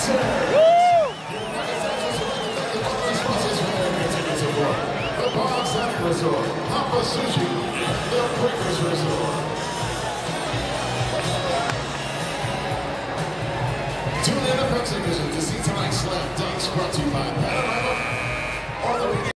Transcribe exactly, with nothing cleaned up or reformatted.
The Palm Sunny Resort, Papa Sushi, and the Breakfast Resort. Tune in to Pepsi Vision to see tonight's slam dunks brought to you by Panorama.